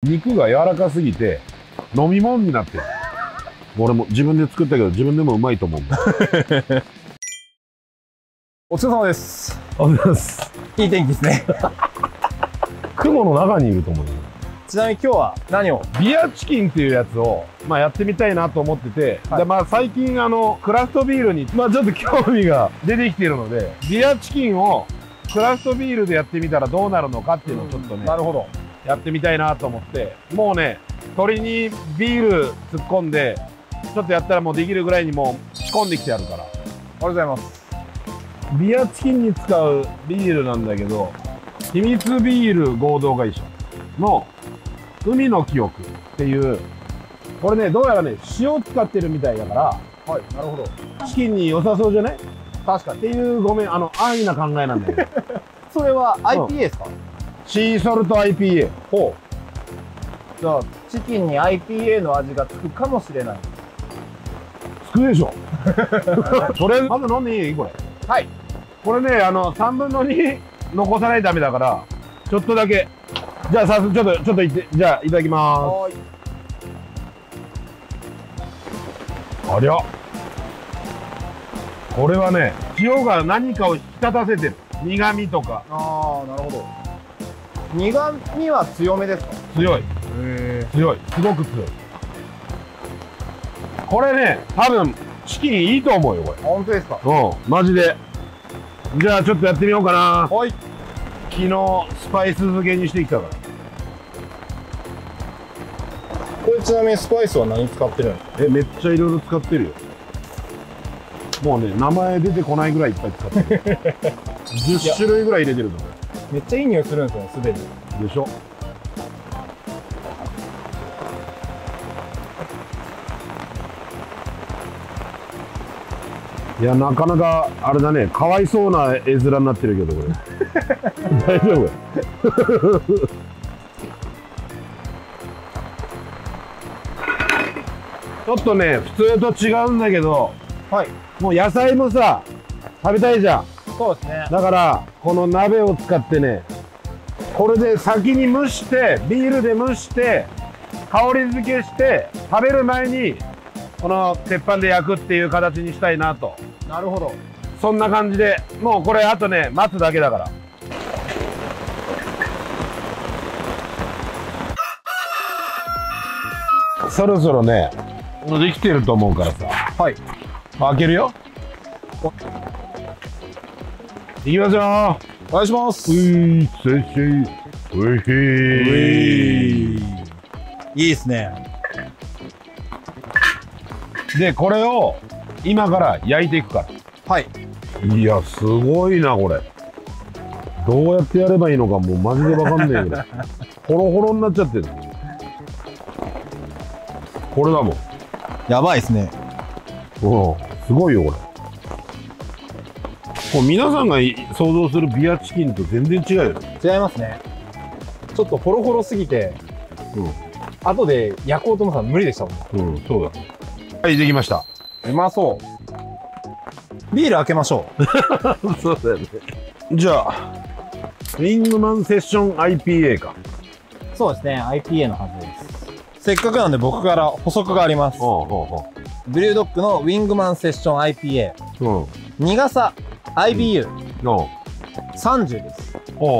肉が柔らかすぎて飲み物になってる。俺も自分で作ったけど自分でもうまいと思うんだ。 お疲れ様です。 ありがとうございます。 いい天気ですね。 雲の中にいると思うよ。 ちなみに今日は何を？ ビアチキンっていうやつを、やってみたいなと思ってて、 はい、 で最近クラフトビールに、ちょっと興味が出てきているので、ビアチキンをクラフトビールでやってみたらどうなるのかっていうのをちょっとね、 なるほど。 やってみたいなと思って、もうね、鶏にビール突っ込んで、ちょっとやったらもうできるぐらいにもう仕込んできてあるから。 ありがとうございます。 ビアチキンに使うビールなんだけど、秘密ビール合同会社の海の記憶っていう、これね、どうやらね、塩使ってるみたいだから、 はい、なるほど。 チキンに良さそうじゃない？ 確かに。 っていう、ごめん、安易な考えなんだけど。 それは IPA ですか？ シーソルト IPA。 ほう。じゃあ、チキンに IPA の味がつくかもしれない。 つくでしょ。それ、まず飲んでいい？これ。 はい。 これね、3分の2残さないとダメだから、ちょっとだけ。じゃあ、早速、ちょっといって、じゃあ、いただきまはーい。 す。ありゃ。これはね、塩が何かを引き立たせてる。苦味とか。 ああ、なるほど。苦味は強めですか？ 強い。強い。すごく強い。これね、多分、チキンいいと思うよ、これ。 本当ですか？ うん、マジで。じゃあ、ちょっとやってみようかな。 はい。 昨日、スパイス漬けにしてきたから。 これちなみにスパイスは何使ってるんですか？ めっちゃいろいろ使ってるよ。もうね、名前出てこないぐらいいっぱい使ってる。10種類ぐらい入れてるぞ。 めっちゃいい匂いするんですよね、すでに。 でしょ。いや、なかなかあれだね、かわいそうな絵面になってるけど、これ。大丈夫？ちょっとね、普通と違うんだけど、 はい。 もう野菜もさ、食べたいじゃん。 そうですね。 だから、この鍋を使ってね、これで先に蒸して、ビールで蒸して、香り付けして、食べる前に、この鉄板で焼くっていう形にしたいなと。 なるほど。 そんな感じで、もうこれあとね、待つだけだから。そろそろね、できてると思うからさ。 はい。 開けるよ。いきますよ。 お願いします。 いいですね。 で、これを今から焼いていくから。 はい。 いや、すごいな、これ。どうやってやればいいのかもうマジでわかんねえけど。ホロホロになっちゃってる。これだもん。 やばいですね。 うん、すごいよ、これ。こう皆さんが想像するビアチキンと全然違うよね。 違いますね。ちょっとホロホロすぎて、後で焼こうと思ったら無理でしたもん。 うん、そうだ。はい、できました。 うまそう。ビール開けましょう。そうだよね。じゃあ、ウィングマンセッション IPA か。 そうですね、IPA のはずです。せっかくなんで僕から補足があります。ブリュードッグのウィングマンセッション IPA。苦さ IBU。30 です。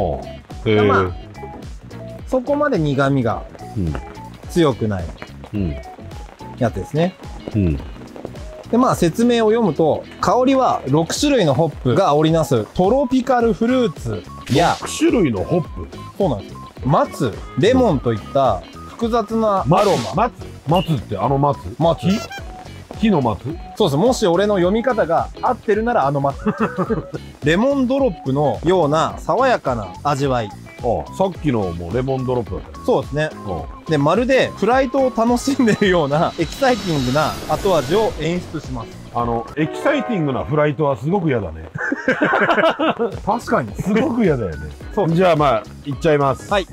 そこまで苦味が強くないやつですね。で、説明を読むと、香りは6種類のホップが織りなすトロピカルフルーツや、 6種類のホップ？ そうなんですよ。松、レモンといった複雑なアロマ。 松って松？木の松？ そうです。もし俺の読み方が合ってるなら松。レモンドロップのような爽やかな味わい。 さっきのもうレモンドロップだったよ。 そうですね。で、まるでフライトを楽しんでるようなエキサイティングな後味を演出します。 エキサイティングなフライトはすごく嫌だね。 確かに。 すごく嫌だよね。じゃあいっちゃいます。 はい。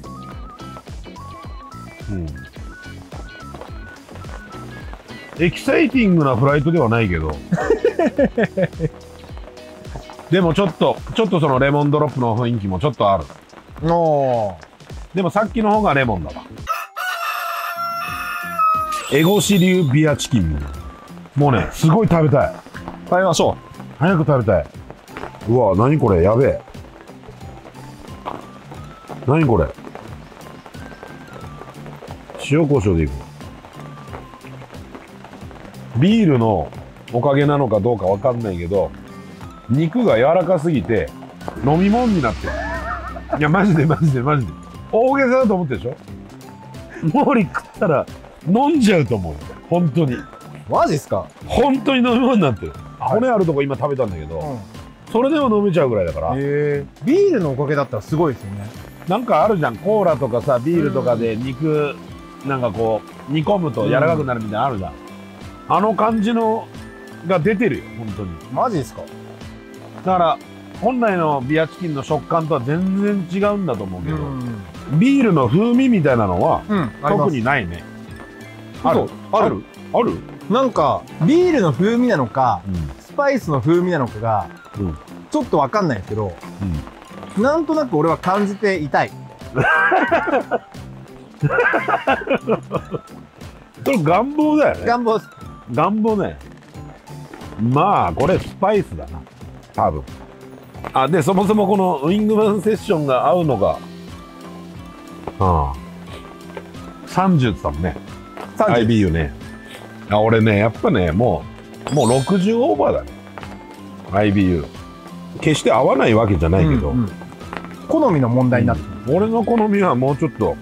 エキサイティングなフライトではないけど。でもちょっとそのレモンドロップの雰囲気もちょっとある。でもさっきの方がレモンだわ。 エゴシ流ビアチキン。もうね、すごい食べたい。 食べましょ早く食べたい。うわ、何これ、やべえ。何これ。塩コショウでいく。ビールのおかげなのかどうかわかんないけど、肉が柔らかすぎて飲み物になってる。いや、マジでマジでマジで。大げさだと思ってるでしょ。モーリー食ったら飲んじゃうと思うよ。本当に。 う。マジっすか？ 本当に飲み物になってる。骨あるとこ今食べたんだけど、 うん。 それでも飲めちゃうぐらいだから。 ビールのおかげだったらすごいですよね。 なんかあるじゃん、コーラとかさ、ビールとかで肉、なんかこう、煮込むと柔らかくなるみたいなのあるじゃん。あの感じのが出てるよ、本当に。 マジっすか？ だから、本来のビアチキンの食感とは全然違うんだと思うけど、ビールの風味みたいなのは、特にないね。あるあるある。 なんか、ビールの風味なのか、スパイスの風味なのかが、ちょっとわかんないんですけど、なんとなく俺は感じていたい。 それ願望だよね。 願望です。 願望ね。まあ、これスパイスだな。多分。あ、で、そもそもこのウィングマンセッションが合うのが、30って言ったもんね。IBU ね。あ、俺ね、やっぱね、もう60オーバーだね。IBU。決して合わないわけじゃないけど、 好みの問題になってる。 俺の好みはもうちょっと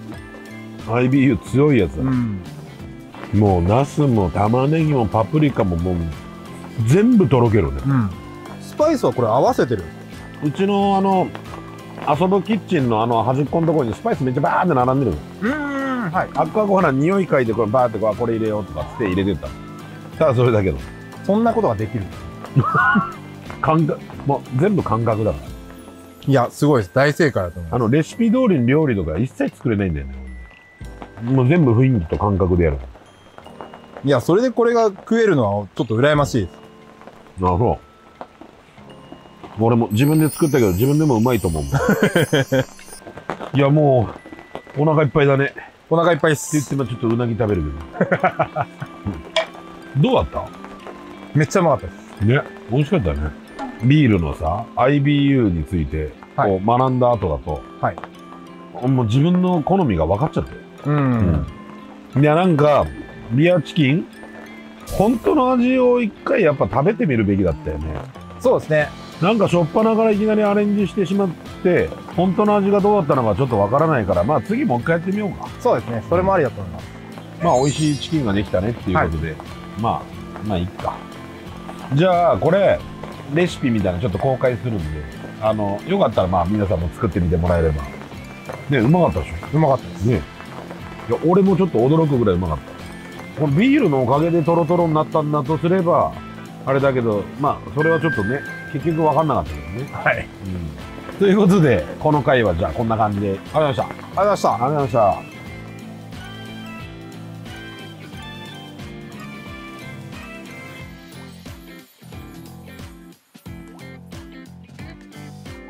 IBU 強いやつだ。もうナスも玉ねぎもパプリカももう全部とろけるね。 スパイスはこれ合わせてる。 うちの遊ぶキッチンの端っこのところにスパイスめっちゃバーって並んでるの。 はい。 赤子ほら匂い嗅いでこれバーってこれ入れようとかって入れてた。ただそれだけど。 そんなことができる。 感覚、もう全部感覚だから。 いや、すごいです。大正解だと思います。 レシピ通りに料理とか一切作れないんだよね。もう全部雰囲気と感覚でやる。 いや、それでこれが食えるのはちょっと羨ましいです。 なるほど。俺も自分で作ったけど自分でもうまいと思うもん。いや、もうお腹いっぱいだね。 お腹いっぱいっって言っす。 てもちょっとうなぎ食べるけど。どうだっためっちゃうまかったです。 ね、美味しかったね。ビールのさ、IBU についてこう学んだ後だと、もう自分の好みが分かっちゃってる。いや、なんか、ビアチキン本当の味を一回やっぱ食べてみるべきだったよね。 そうですね。 なんかしょっぱなからいきなりアレンジしてしまって、本当の味がどうだったのかちょっとわからないから、まあ次もう一回やってみようか。 そうですね。それもありだと思います。 まあ美味しいチキンができたねっていうことで、まあいいか。じゃあこれ、レシピみたいなのちょっと公開するんで、よかったらまあ皆さんも作ってみてもらえれば。ね、うまかったでしょ。 うまかったです。 ね。いや、俺もちょっと驚くぐらいうまかった。このビールのおかげでトロトロになったんだとすれば、あれだけど、まあ、それはちょっとね、結局分かんなかったけどね。はい。ということで、この回はじゃあこんな感じで、ありがとうございました。 ありがとうございました。 ありがとうございました。